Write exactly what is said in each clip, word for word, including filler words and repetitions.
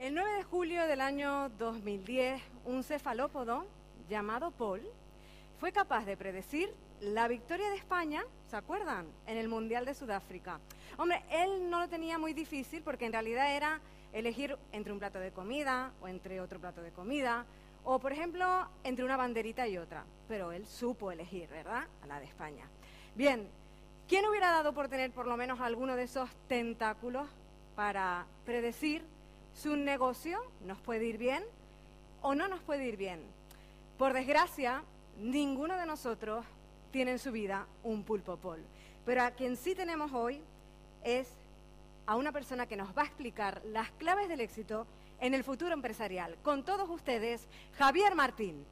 El nueve de julio del año dos mil diez, un cefalópodo llamado Paul fue capaz de predecir la victoria de España, ¿se acuerdan?, en el Mundial de Sudáfrica. Hombre, él no lo tenía muy difícil porque en realidad era elegir entre un plato de comida o entre otro plato de comida o, por ejemplo, entre una banderita y otra. Pero él supo elegir, ¿verdad?, a la de España. Bien, ¿quién hubiera dado por tener por lo menos alguno de esos tentáculos para predecir si un negocio nos puede ir bien o no nos puede ir bien? Por desgracia, ninguno de nosotros tiene en su vida un pulpo Paul. Pero a quien sí tenemos hoy es a una persona que nos va a explicar las claves del éxito en el futuro empresarial. Con todos ustedes, Javier Martín.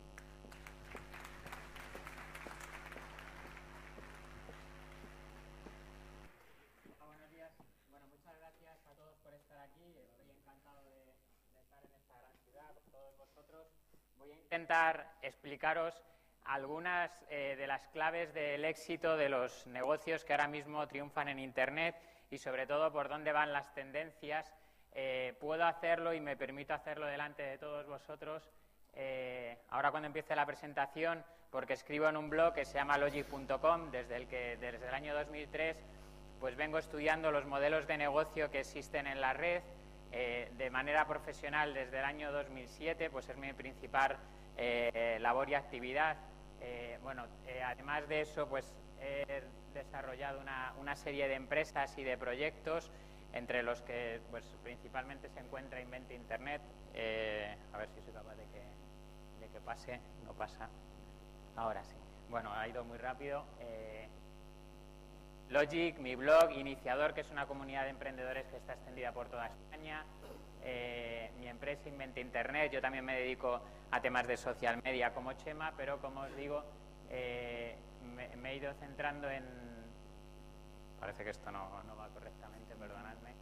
Buenos días. Bueno, muchas gracias a todos por estar aquí. Estoy encantado de, de estar en esta gran ciudad con todos vosotros. Voy a intentar explicaros algunas eh, de las claves del éxito de los negocios que ahora mismo triunfan en Internet y sobre todo por dónde van las tendencias. Eh, puedo hacerlo y me permito hacerlo delante de todos vosotros eh, ahora cuando empiece la presentación, porque escribo en un blog que se llama logic punto com, desde el que desde el año dos mil tres pues vengo estudiando los modelos de negocio que existen en la red eh, de manera profesional desde el año dos mil siete, pues es mi principal eh, labor y actividad. Eh, bueno, eh, además de eso, pues he desarrollado una, una serie de empresas y de proyectos, entre los que pues principalmente se encuentra Inventa Internet. Eh, a ver si soy capaz de que, de que pase. No pasa. Ahora sí. Bueno, ha ido muy rápido. Eh, Logic, mi blog, Iniciador, que es una comunidad de emprendedores que está extendida por toda España. Eh, mi empresa Inventa Internet. Yo también me dedico a temas de social media como Chema, pero como os digo, eh, me, me he ido centrando en... Parece que esto no, no va correctamente, perdonadme.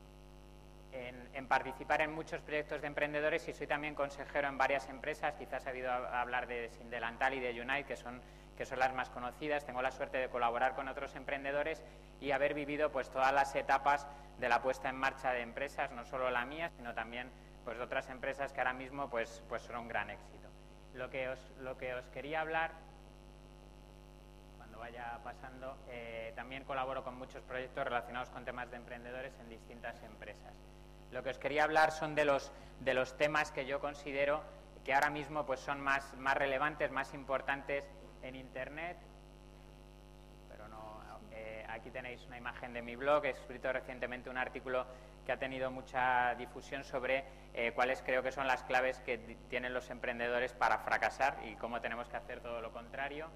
En, en participar en muchos proyectos de emprendedores y soy también consejero en varias empresas. Quizás he oído hablar de Sin Delantal y de Unite, que son, que son las más conocidas. Tengo la suerte de colaborar con otros emprendedores y haber vivido pues todas las etapas de la puesta en marcha de empresas, no solo la mía, sino también pues de otras empresas que ahora mismo pues, pues son un gran éxito. Lo que os, lo que os quería hablar, cuando vaya pasando, eh, también colaboro con muchos proyectos relacionados con temas de emprendedores en distintas empresas. Lo que os quería hablar son de los, de los temas que yo considero que ahora mismo pues son más, más relevantes, más importantes en Internet. Pero no, eh, aquí tenéis una imagen de mi blog. He escrito recientemente un artículo que ha tenido mucha difusión sobre eh, cuáles creo que son las claves que tienen los emprendedores para fracasar y cómo tenemos que hacer todo lo contrario.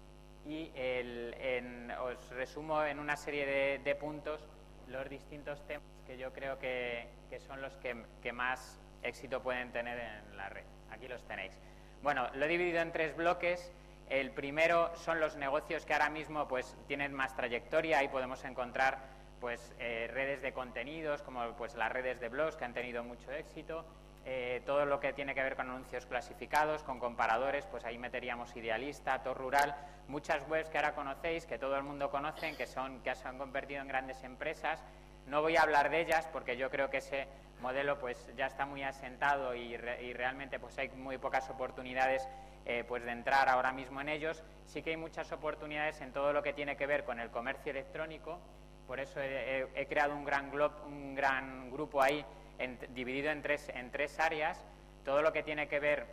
Y el, en, os resumo en una serie de, de puntos los distintos temas que yo creo que, que son los que, que más éxito pueden tener en la red. Aquí los tenéis. Bueno, lo he dividido en tres bloques. El primero son los negocios que ahora mismo pues tienen más trayectoria. Ahí podemos encontrar pues eh, redes de contenidos como pues las redes de blogs que han tenido mucho éxito. Eh, todo lo que tiene que ver con anuncios clasificados, con comparadores, pues ahí meteríamos Idealista, Tor Rural, muchas webs que ahora conocéis, que todo el mundo conoce, que, son, que se han convertido en grandes empresas. No voy a hablar de ellas porque yo creo que ese modelo pues ya está muy asentado y, re, y realmente pues hay muy pocas oportunidades eh, pues de entrar ahora mismo en ellos. Sí que hay muchas oportunidades en todo lo que tiene que ver con el comercio electrónico, por eso he, he, he creado un gran, glob, un gran grupo ahí En, dividido en tres, en tres áreas. Todo lo que tiene que ver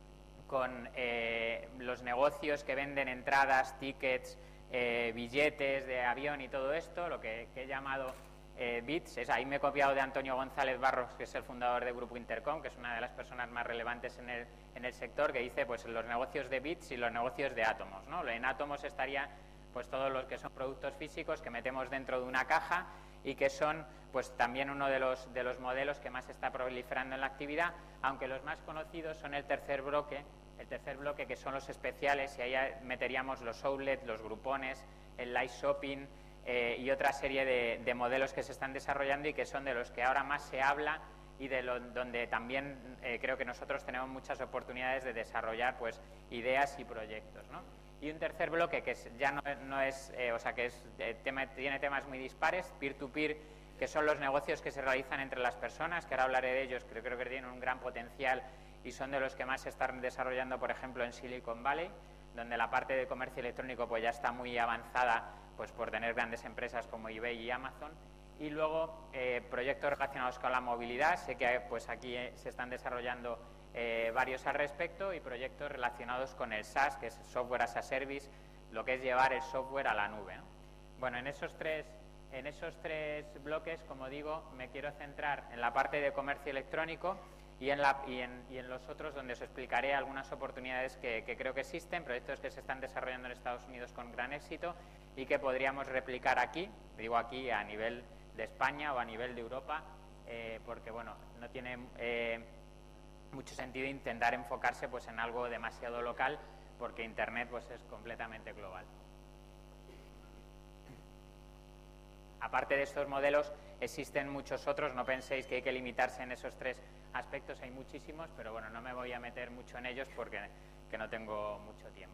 con eh, los negocios que venden entradas, tickets, eh, billetes de avión y todo esto, lo que, que he llamado eh, bits. Es, ahí me he copiado de Antonio González Barros, que es el fundador de Grupo Intercom, que es una de las personas más relevantes en el, en el sector, que dice pues los negocios de bits y los negocios de átomos, ¿no? En átomos estaría pues todos los que son productos físicos que metemos dentro de una caja y que son pues también uno de los, de los modelos que más está proliferando en la actividad, aunque los más conocidos son el tercer bloque, el tercer bloque que son los especiales, y ahí meteríamos los outlets, los grupones, el live shopping eh, y otra serie de, de modelos que se están desarrollando y que son de los que ahora más se habla y de lo, donde también eh, creo que nosotros tenemos muchas oportunidades de desarrollar pues ideas y proyectos, ¿no? Y un tercer bloque que es, ya no, no es, eh, o sea, que es, eh, tema, tiene temas muy dispares, peer-to-peer que son los negocios que se realizan entre las personas, que ahora hablaré de ellos, que creo que tienen un gran potencial y son de los que más se están desarrollando, por ejemplo, en Silicon Valley, donde la parte de comercio electrónico pues ya está muy avanzada, pues por tener grandes empresas como eBay y Amazon. Y luego eh, proyectos relacionados con la movilidad, sé que pues aquí eh, se están desarrollando eh, varios al respecto, y proyectos relacionados con el SaaS, que es Software as a Service, lo que es llevar el software a la nube, ¿no? Bueno, en esos tres En esos tres bloques, como digo, me quiero centrar en la parte de comercio electrónico y en, la, y en, y en los otros, donde os explicaré algunas oportunidades que, que creo que existen, proyectos que se están desarrollando en Estados Unidos con gran éxito y que podríamos replicar aquí, digo aquí a nivel de España o a nivel de Europa, eh, porque bueno, no tiene eh, mucho sentido intentar enfocarse pues en algo demasiado local, porque Internet pues es completamente global. Aparte de estos modelos, existen muchos otros, no penséis que hay que limitarse en esos tres aspectos, hay muchísimos, pero bueno, no me voy a meter mucho en ellos porque que no tengo mucho tiempo.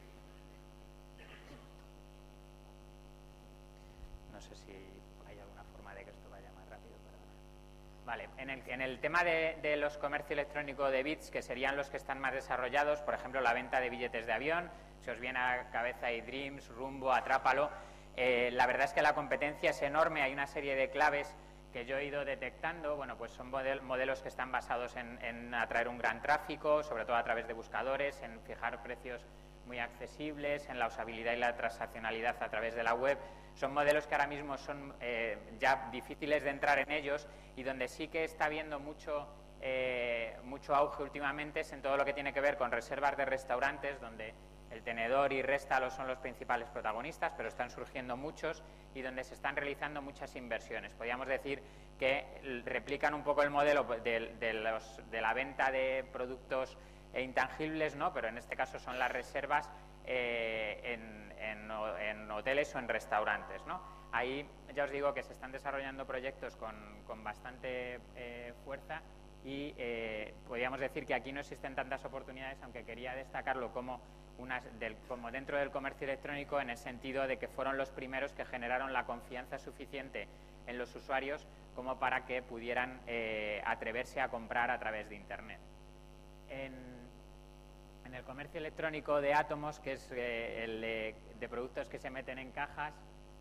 No sé si hay alguna forma de que esto vaya más rápido. Pero... Vale, en el, en el tema de, de los comercio electrónico de bits, que serían los que están más desarrollados, por ejemplo, la venta de billetes de avión, si os viene a cabeza iDreams, Rumbo, Atrápalo. Eh, la verdad es que la competencia es enorme, hay una serie de claves que yo he ido detectando. Bueno, pues son model, modelos que están basados en, en atraer un gran tráfico, sobre todo a través de buscadores, en fijar precios muy accesibles, en la usabilidad y la transaccionalidad a través de la web. Son modelos que ahora mismo son eh, ya difíciles de entrar en ellos, y donde sí que está habiendo mucho, eh, mucho auge últimamente es en todo lo que tiene que ver con reservas de restaurantes, donde el tenedor y Réstalo son los principales protagonistas, pero están surgiendo muchos y donde se están realizando muchas inversiones. Podríamos decir que replican un poco el modelo de, de, los, de la venta de productos intangibles, ¿no? Pero en este caso son las reservas eh, en, en, en hoteles o en restaurantes, ¿no? Ahí ya os digo que se están desarrollando proyectos con, con bastante eh, fuerza, y eh, podríamos decir que aquí no existen tantas oportunidades, aunque quería destacarlo como, unas del, como dentro del comercio electrónico, en el sentido de que fueron los primeros que generaron la confianza suficiente en los usuarios como para que pudieran eh, atreverse a comprar a través de Internet. En, en el comercio electrónico de átomos, que es eh, el de, de productos que se meten en cajas,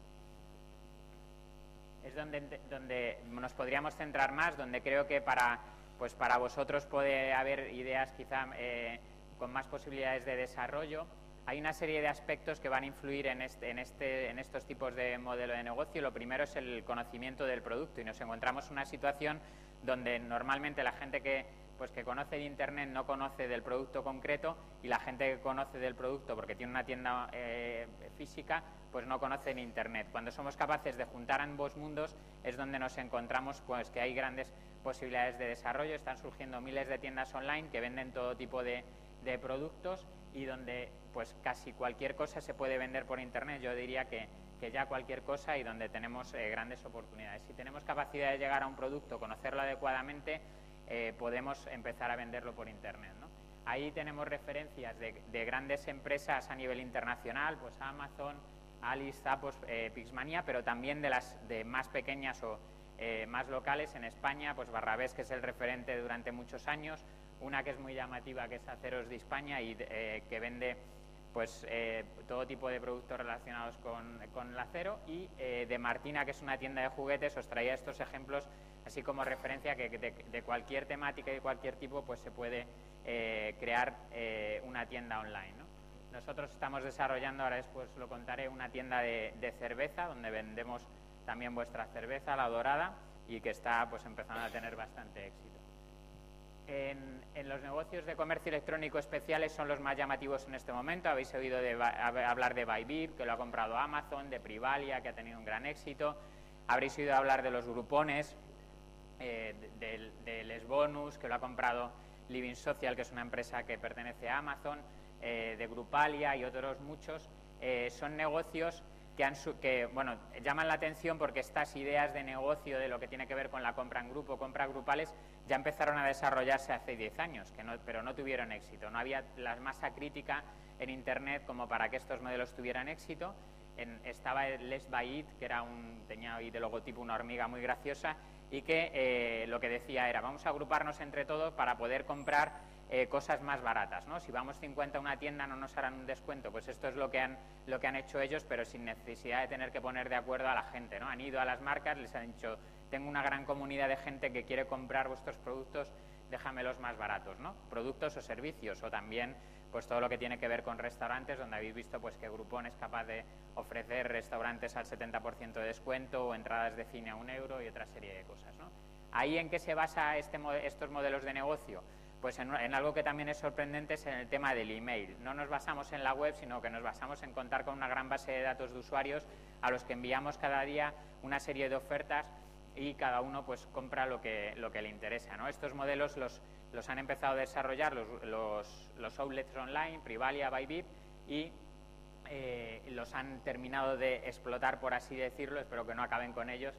es donde, donde nos podríamos centrar más, donde creo que para, pues para vosotros puede haber ideas quizá eh, con más posibilidades de desarrollo. Hay una serie de aspectos que van a influir en, este, en, este, en estos tipos de modelo de negocio. Lo primero es el conocimiento del producto, y nos encontramos en una situación donde normalmente la gente que, pues, que conoce de Internet no conoce del producto concreto, y la gente que conoce del producto porque tiene una tienda eh, física, pues no conoce en Internet. Cuando somos capaces de juntar ambos mundos es donde nos encontramos pues que hay grandes posibilidades de desarrollo. Están surgiendo miles de tiendas online que venden todo tipo de, de productos, y donde pues casi cualquier cosa se puede vender por Internet. Yo diría que, que ya cualquier cosa, y donde tenemos eh, grandes oportunidades. Si tenemos capacidad de llegar a un producto, conocerlo adecuadamente, eh, podemos empezar a venderlo por Internet, ¿no? Ahí tenemos referencias de, de grandes empresas a nivel internacional, pues Amazon, Alice, Zappos, eh, Pixmania, pero también de las de más pequeñas o eh, más locales. En España, pues Barrabés, que es el referente durante muchos años, una que es muy llamativa, que es Aceros de España, y eh, que vende pues eh, todo tipo de productos relacionados con, con el acero, y eh, de Martina, que es una tienda de juguetes. Os traía estos ejemplos así como referencia, que de, de cualquier temática y de cualquier tipo pues se puede eh, crear eh, una tienda online, ¿no? Nosotros estamos desarrollando, ahora después lo contaré, una tienda de, de cerveza, donde vendemos también vuestra cerveza, la Dorada, y que está pues empezando a tener bastante éxito. En, en los negocios de comercio electrónico especiales son los más llamativos en este momento. Habéis oído de, hablar de Bybit, que lo ha comprado Amazon, de Privalia, que ha tenido un gran éxito. Habréis oído hablar de los grupones, eh, de, de, de Les Bonus, que lo ha comprado Living Social, que es una empresa que pertenece a Amazon, eh, de Grupalia y otros muchos. Eh, son negocios que, han, que bueno, llaman la atención porque estas ideas de negocio de lo que tiene que ver con la compra en grupo, compra grupales, ya empezaron a desarrollarse hace diez años, que no, pero no tuvieron éxito. No había la masa crítica en Internet como para que estos modelos tuvieran éxito. en, estaba Let's Buy It, que era un, tenía ahí de logotipo una hormiga muy graciosa, y que eh, lo que decía era, vamos a agruparnos entre todos para poder comprar eh, cosas más baratas, ¿no? Si vamos cincuenta a una tienda no nos harán un descuento, pues esto es lo que han, lo que han hecho ellos, pero sin necesidad de tener que poner de acuerdo a la gente, ¿no? Han ido a las marcas, les han dicho, tengo una gran comunidad de gente que quiere comprar vuestros productos, déjamelos más baratos, ¿no? Productos o servicios, o también pues todo lo que tiene que ver con restaurantes, donde habéis visto pues que Groupon es capaz de ofrecer restaurantes al setenta por ciento de descuento o entradas de cine a un euro y otra serie de cosas, ¿no? ¿Ahí en qué se basa este, estos modelos de negocio? Pues en, en algo que también es sorprendente, es en el tema del email. No nos basamos en la web, sino que nos basamos en contar con una gran base de datos de usuarios a los que enviamos cada día una serie de ofertas y cada uno pues compra lo que, lo que le interesa, ¿no? Estos modelos los, los han empezado a desarrollar los, los, los outlets online, Privalia, Bybit, y eh, los han terminado de explotar, por así decirlo, espero que no acaben con ellos,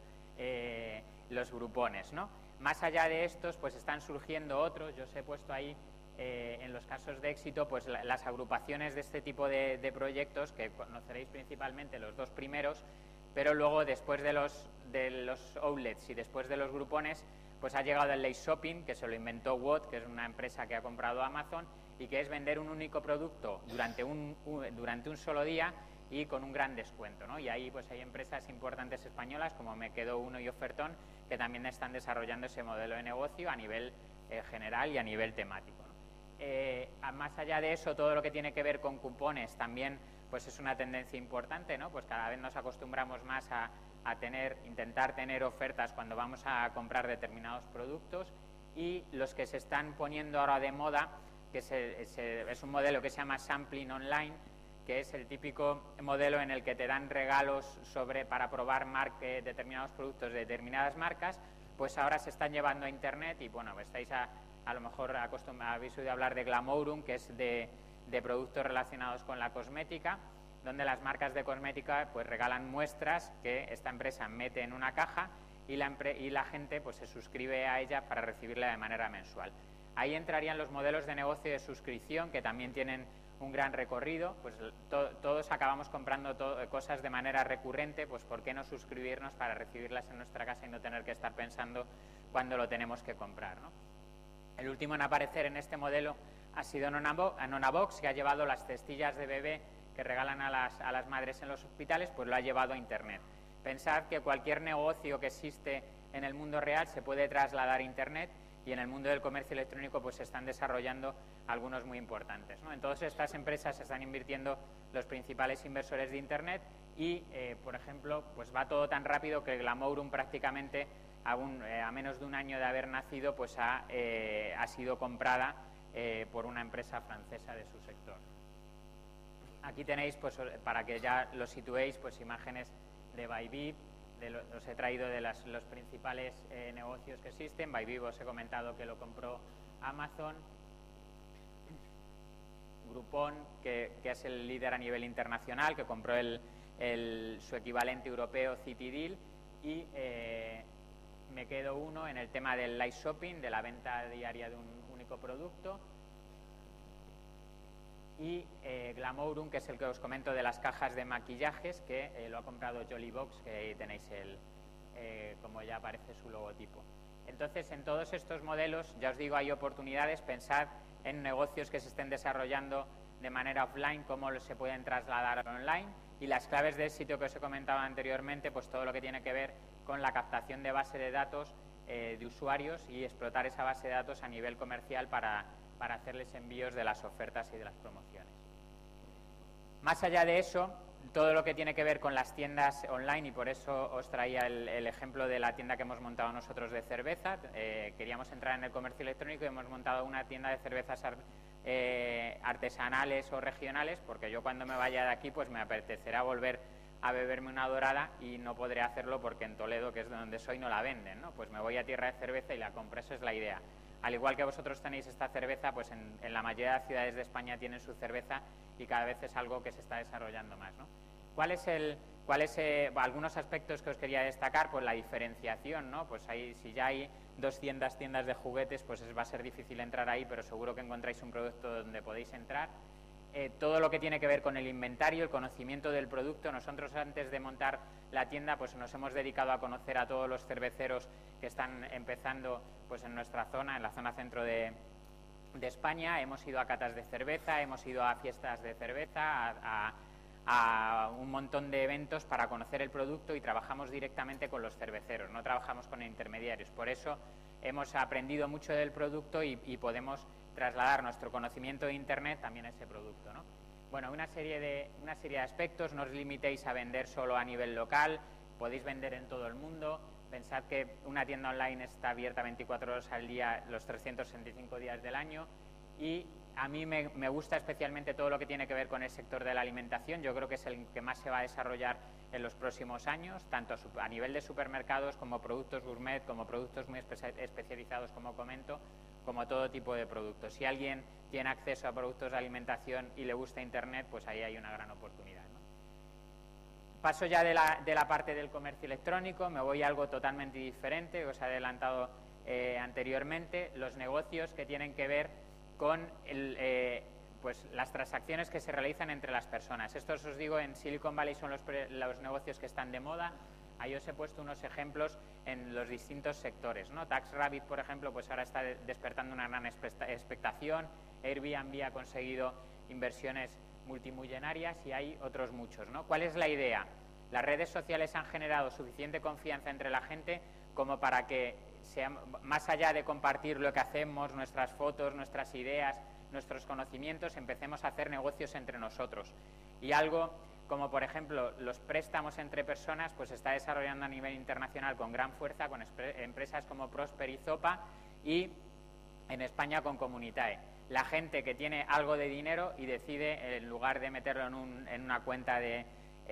eh, los grupones, ¿no? Más allá de estos, pues están surgiendo otros. Yo os he puesto ahí, eh, en los casos de éxito, pues la, las agrupaciones de este tipo de, de proyectos, que conoceréis principalmente los dos primeros, pero luego después de los, de los outlets y después de los grupones, pues ha llegado el Lazy Shopping, que se lo inventó Watt, que es una empresa que ha comprado Amazon, y que es vender un único producto durante un, un, durante un solo día y con un gran descuento, ¿no? Y ahí pues hay empresas importantes españolas como Me Quedo Uno y Ofertón, que también están desarrollando ese modelo de negocio a nivel eh, general y a nivel temático, ¿no? Eh, más allá de eso, todo lo que tiene que ver con cupones también pues es una tendencia importante, ¿no? Pues cada vez nos acostumbramos más a, a tener, intentar tener ofertas cuando vamos a comprar determinados productos, y los que se están poniendo ahora de moda, que es, el, es, el, es un modelo que se llama Sampling Online, que es el típico modelo en el que te dan regalos sobre, para probar marque, determinados productos de determinadas marcas, pues ahora se están llevando a Internet. Y bueno, estáis a, a lo mejor acostumbrados, habéis oído hablar de Glamourum, que es de, de productos relacionados con la cosmética, donde las marcas de cosmética pues regalan muestras que esta empresa mete en una caja y la, y la gente pues se suscribe a ella para recibirla de manera mensual. Ahí entrarían los modelos de negocio de suscripción, que también tienen un gran recorrido. Pues to todos acabamos comprando to cosas de manera recurrente, pues ¿por qué no suscribirnos para recibirlas en nuestra casa y no tener que estar pensando cuándo lo tenemos que comprar, ¿no? El último en aparecer en este modelo ha sido Nonabox, que ha llevado las cestillas de bebé que regalan a las, a las madres en los hospitales, pues lo ha llevado a Internet. Pensad que cualquier negocio que existe en el mundo real se puede trasladar a Internet, y en el mundo del comercio electrónico pues se están desarrollando algunos muy importantes, ¿no? En todas estas empresas se están invirtiendo los principales inversores de Internet y, eh, por ejemplo, pues va todo tan rápido que Glamourum prácticamente a, un, eh, a menos de un año de haber nacido pues ha, eh, ha sido comprada eh, por una empresa francesa de su sector. Aquí tenéis, pues para que ya lo situéis, pues imágenes de Bybit. De lo, os he traído de las, los principales eh, negocios que existen. Bybit os he comentado que lo compró Amazon. Groupon, que, que es el líder a nivel internacional, que compró el, el, su equivalente europeo Citideal. Y eh, Me Quedo Uno en el tema del live shopping, de la venta diaria de un único producto. Y eh, Glamourum, que es el que os comento de las cajas de maquillajes, que eh, lo ha comprado Jollybox, que ahí tenéis el, eh, como ya aparece su logotipo. Entonces, en todos estos modelos, ya os digo, hay oportunidades. Pensad en negocios que se estén desarrollando de manera offline, cómo se pueden trasladar online, y las claves de éxito que os he comentado anteriormente, pues todo lo que tiene que ver con la captación de base de datos eh, de usuarios y explotar esa base de datos a nivel comercial para para hacerles envíos de las ofertas y de las promociones. Más allá de eso, todo lo que tiene que ver con las tiendas online, y por eso os traía el, el ejemplo de la tienda que hemos montado nosotros de cerveza. Eh, queríamos entrar en el comercio electrónico y hemos montado una tienda de cervezas ar, eh, artesanales o regionales, porque yo cuando me vaya de aquí pues me apetecerá volver a beberme una dorada y no podré hacerlo porque en Toledo, que es de donde soy, no la venden, ¿no? Pues me voy a tierra de cerveza y la compro. Esa es la idea. Al igual que vosotros tenéis esta cerveza, pues en, en la mayoría de las ciudades de España tienen su cerveza y cada vez es algo que se está desarrollando más, ¿no? ¿Cuál es el, cuál es, eh, algunos aspectos que os quería destacar? Pues la diferenciación, ¿no? Pues ahí, si ya hay doscientas tiendas de juguetes, pues es, va a ser difícil entrar ahí, pero seguro que encontráis un producto donde podéis entrar. eh, todo lo que tiene que ver con el inventario, el conocimiento del producto. Nosotros antes de montar la tienda pues nos hemos dedicado a conocer a todos los cerveceros que están empezando pues en nuestra zona, en la zona centro de, de España. Hemos ido a catas de cerveza, hemos ido a fiestas de cerveza, a, a a un montón de eventos para conocer el producto, y trabajamos directamente con los cerveceros, no trabajamos con intermediarios. Por eso hemos aprendido mucho del producto y, y podemos trasladar nuestro conocimiento de Internet también a ese producto, ¿no? Bueno, una serie, de, una serie de aspectos. No os limitéis a vender solo a nivel local, podéis vender en todo el mundo. Pensad que una tienda online está abierta veinticuatro horas al día, los trescientos sesenta y cinco días del año, y a mí me, me gusta especialmente todo lo que tiene que ver con el sector de la alimentación. Yo creo que es el que más se va a desarrollar en los próximos años, tanto a nivel de supermercados como productos gourmet, como productos muy espe- especializados, como comento, como todo tipo de productos. Si alguien tiene acceso a productos de alimentación y le gusta Internet, pues ahí hay una gran oportunidad, ¿no? Paso ya de la, de la parte del comercio electrónico, me voy a algo totalmente diferente, os he adelantado eh, anteriormente, los negocios que tienen que ver con el, eh, pues las transacciones que se realizan entre las personas. Estos, os digo, en Silicon Valley son los, los negocios que están de moda. Ahí os he puesto unos ejemplos en los distintos sectores, ¿no? TaxRabbit, por ejemplo, pues ahora está despertando una gran expectación. Airbnb ha conseguido inversiones multimillonarias y hay otros muchos, ¿no? ¿Cuál es la idea? Las redes sociales han generado suficiente confianza entre la gente como para que, sea, más allá de compartir lo que hacemos, nuestras fotos, nuestras ideas, nuestros conocimientos, empecemos a hacer negocios entre nosotros. Y algo como, por ejemplo, los préstamos entre personas, pues se está desarrollando a nivel internacional con gran fuerza, con empresas como Prosper y Zopa, y en España con Comunitae. La gente que tiene algo de dinero y decide, en lugar de meterlo en, un, en una cuenta de,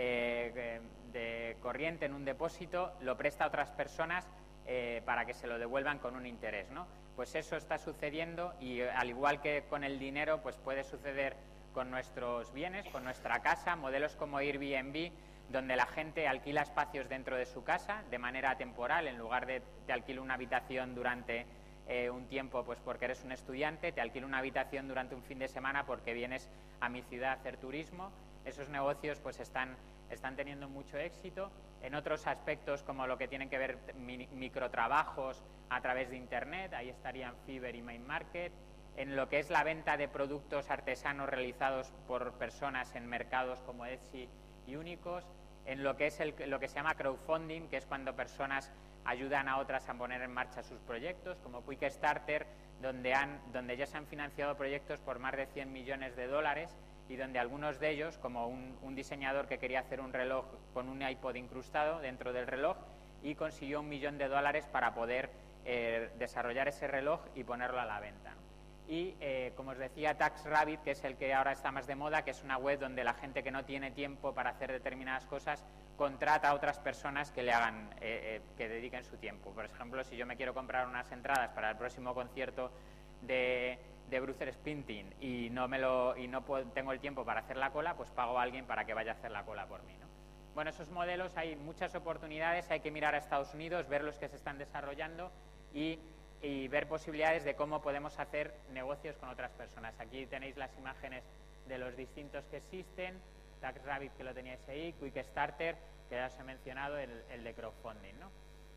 eh, de corriente, en un depósito, lo presta a otras personas eh, para que se lo devuelvan con un interés, ¿no? Pues eso está sucediendo, y al igual que con el dinero, pues puede suceder con nuestros bienes, con nuestra casa. Modelos como Airbnb, donde la gente alquila espacios dentro de su casa de manera temporal, en lugar de te alquilo una habitación durante eh, un tiempo, pues porque eres un estudiante, te alquilo una habitación durante un fin de semana porque vienes a mi ciudad a hacer turismo. Esos negocios pues están, están teniendo mucho éxito. En otros aspectos, como lo que tienen que ver mi, microtrabajos a través de Internet, ahí estarían Fiverr y Main Market. En lo que es la venta de productos artesanos realizados por personas en mercados como Etsy y Únicos. En lo que es el, lo que se llama crowdfunding, que es cuando personas ayudan a otras a poner en marcha sus proyectos, como Quickstarter, donde, han, donde ya se han financiado proyectos por más de cien millones de dólares, y donde algunos de ellos, como un, un diseñador que quería hacer un reloj con un iPod incrustado dentro del reloj, y consiguió un millón de dólares para poder eh, desarrollar ese reloj y ponerlo a la venta, ¿no? Y, eh, como os decía, TaxRabbit, que es el que ahora está más de moda, que es una web donde la gente que no tiene tiempo para hacer determinadas cosas contrata a otras personas que le hagan, eh, eh, que dediquen su tiempo. Por ejemplo, si yo me quiero comprar unas entradas para el próximo concierto de, de Bruce Springsteen y no, me lo, y no puedo, tengo el tiempo para hacer la cola, pues pago a alguien para que vaya a hacer la cola por mí, ¿no? Bueno, esos modelos, hay muchas oportunidades, hay que mirar a Estados Unidos, ver los que se están desarrollando y... y ver posibilidades de cómo podemos hacer negocios con otras personas. Aquí tenéis las imágenes de los distintos que existen, TaxRabbit, que lo teníais ahí, Quickstarter, que ya os he mencionado, el, el de crowdfunding, ¿no?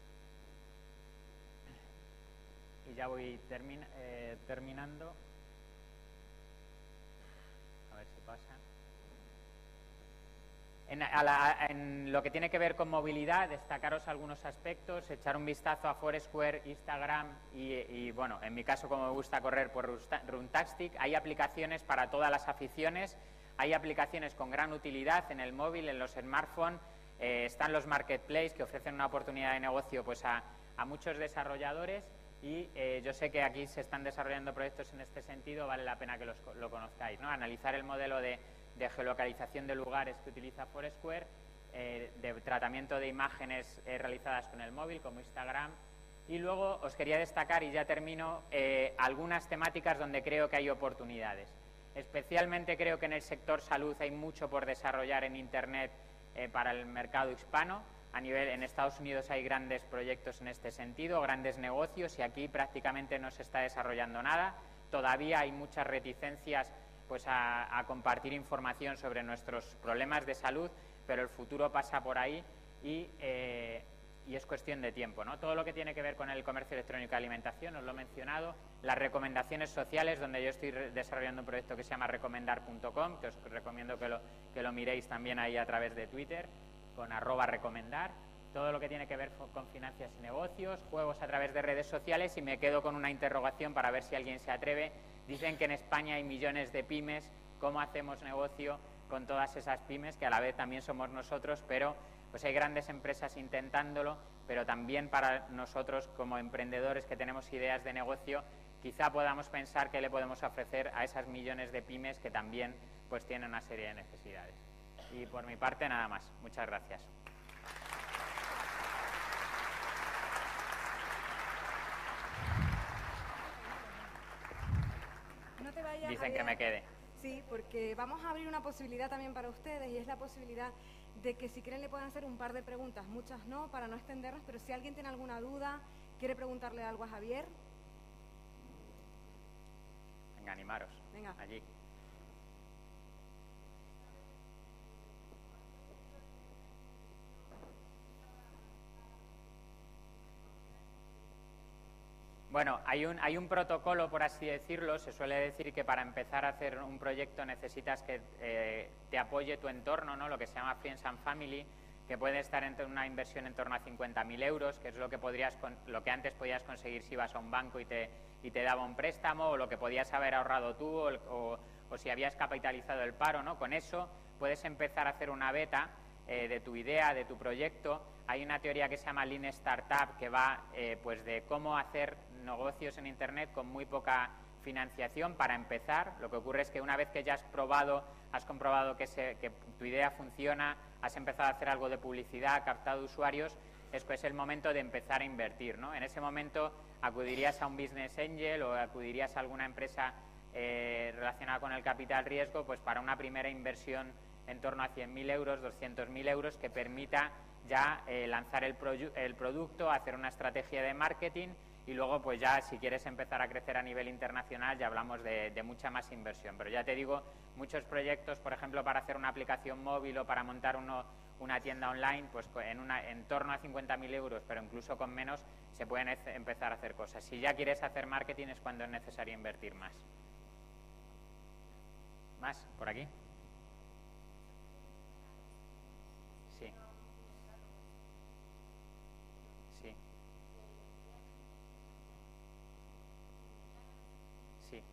Y ya voy termina, eh, terminando. A ver si pasa. En, a la, en lo que tiene que ver con movilidad, destacaros algunos aspectos, echar un vistazo a Foursquare, Instagram y, y bueno, en mi caso, como me gusta correr, por Runtastic. Hay aplicaciones para todas las aficiones, hay aplicaciones con gran utilidad en el móvil, en los smartphones, eh, están los marketplaces que ofrecen una oportunidad de negocio pues a, a muchos desarrolladores, y eh, yo sé que aquí se están desarrollando proyectos en este sentido, vale la pena que los, lo conozcáis, ¿no? Analizar el modelo de de geolocalización de lugares que utiliza Foursquare, eh, de tratamiento de imágenes eh, realizadas con el móvil, como Instagram. Y luego os quería destacar, y ya termino, eh, algunas temáticas donde creo que hay oportunidades. Especialmente creo que en el sector salud hay mucho por desarrollar en Internet eh, para el mercado hispano. A nivel, en Estados Unidos hay grandes proyectos en este sentido, grandes negocios, y aquí prácticamente no se está desarrollando nada. Todavía hay muchas reticencias pues a, a compartir información sobre nuestros problemas de salud, pero el futuro pasa por ahí y, eh, y es cuestión de tiempo, ¿no? Todo lo que tiene que ver con el comercio electrónico de alimentación, os lo he mencionado, las recomendaciones sociales, donde yo estoy desarrollando un proyecto que se llama recomendar punto com, que os recomiendo que lo, que lo miréis también ahí a través de Twitter, con arroba recomendar, todo lo que tiene que ver con finanzas y negocios, juegos a través de redes sociales, y me quedo con una interrogación para ver si alguien se atreve. Dicen que en España hay millones de pymes, ¿cómo hacemos negocio con todas esas pymes, que a la vez también somos nosotros? Pero pues hay grandes empresas intentándolo, pero también para nosotros como emprendedores que tenemos ideas de negocio, quizá podamos pensar qué le podemos ofrecer a esas millones de pymes que también pues tienen una serie de necesidades. Y por mi parte nada más. Muchas gracias. No te vayas, Dicen Javier. que me quede. Sí, porque vamos a abrir una posibilidad también para ustedes, y es la posibilidad de que si quieren le puedan hacer un par de preguntas, muchas no, para no extendernos, pero si alguien tiene alguna duda, quiere preguntarle algo a Javier. Venga, animaros. Venga. Allí. Bueno, hay un, hay un protocolo, por así decirlo. Se suele decir que para empezar a hacer un proyecto necesitas que eh, te apoye tu entorno, ¿no? Lo que se llama Friends and Family, que puede estar entre una inversión en torno a cincuenta mil euros, que es lo que, podrías, lo que antes podías conseguir si ibas a un banco y te, y te daba un préstamo, o lo que podías haber ahorrado tú, o, o, o si habías capitalizado el paro, ¿no? Con eso puedes empezar a hacer una beta eh, de tu idea, de tu proyecto. Hay una teoría que se llama Lean Startup, que va eh, pues de cómo hacer negocios en Internet con muy poca financiación para empezar. Lo que ocurre es que una vez que ya has probado, has comprobado que, se, que tu idea funciona, has empezado a hacer algo de publicidad, captado usuarios, es pues el momento de empezar a invertir, ¿no? En ese momento acudirías a un business angel o acudirías a alguna empresa eh, relacionada con el capital riesgo, pues para una primera inversión en torno a cien mil euros, doscientos mil euros, que permita ya eh, lanzar el, el producto, hacer una estrategia de marketing, y luego pues ya si quieres empezar a crecer a nivel internacional ya hablamos de, de mucha más inversión. Pero ya te digo, muchos proyectos, por ejemplo, para hacer una aplicación móvil o para montar uno, una tienda online, pues en, una, en torno a cincuenta mil euros, pero incluso con menos, se pueden empezar a hacer cosas. Si ya quieres hacer marketing es cuando es necesario invertir más. ¿Más? ¿Por aquí? Sí. Sí. Sí.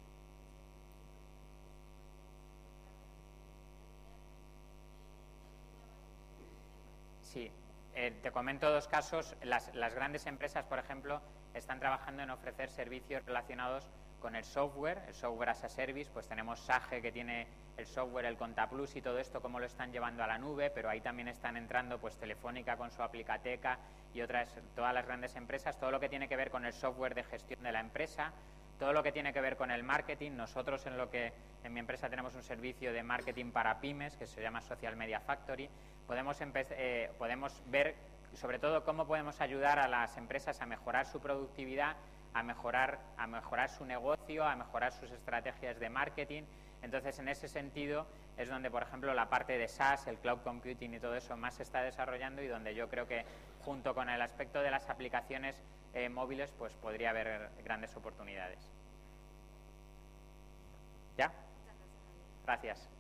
Sí. Eh, te comento dos casos. Las, las grandes empresas, por ejemplo, están trabajando en ofrecer servicios relacionados con el software, el software as a service. Pues tenemos Sage, que tiene el software, el Contaplus y todo esto, cómo lo están llevando a la nube, pero ahí también están entrando pues Telefónica con su Aplicateca y otras, todas las grandes empresas. Todo lo que tiene que ver con el software de gestión de la empresa, todo lo que tiene que ver con el marketing. Nosotros en lo que en mi empresa tenemos un servicio de marketing para pymes que se llama Social Media Factory. Podemos, eh, podemos ver sobre todo cómo podemos ayudar a las empresas a mejorar su productividad, a mejorar, a mejorar su negocio, a mejorar sus estrategias de marketing. Entonces, en ese sentido es donde, por ejemplo, la parte de SaaS, el cloud computing y todo eso más se está desarrollando, y donde yo creo que junto con el aspecto de las aplicaciones eh, móviles, pues podría haber grandes oportunidades. ¿Ya? Gracias.